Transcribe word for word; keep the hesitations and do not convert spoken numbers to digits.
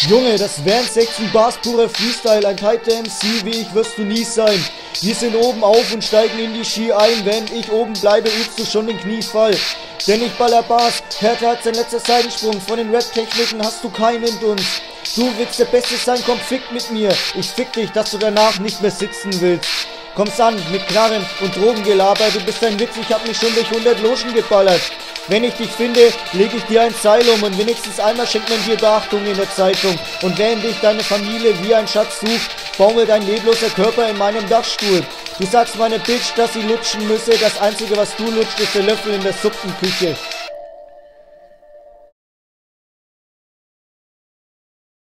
Junge, das wären sechzehn Bars purer Freestyle, ein tighter M C wie ich wirst du nie sein. Wir sind oben auf und steigen in die Ski ein, wenn ich oben bleibe, übst du schon den Kniefall. Denn ich baller Bars, härter als dein letzter Seitensprung, von den Rap-Techniken hast du keinen Dunst. Du willst der Beste sein, komm fick mit mir, ich fick dich, dass du danach nicht mehr sitzen willst. Kommst an mit Knarren und Drogengelaber, du bist ein Witz, ich hab mich schon durch hundert Logen geballert. Wenn ich dich finde, leg ich dir ein Seil um und wenigstens einmal schenkt man dir Beachtung in der Zeitung. Und während dich deine Familie wie ein Schatz sucht, baumelt ein lebloser Körper in meinem Dachstuhl. Du sagst meiner Bitch, dass sie lutschen müsse, das einzige was du lutscht ist der Löffel in der Suppenküche.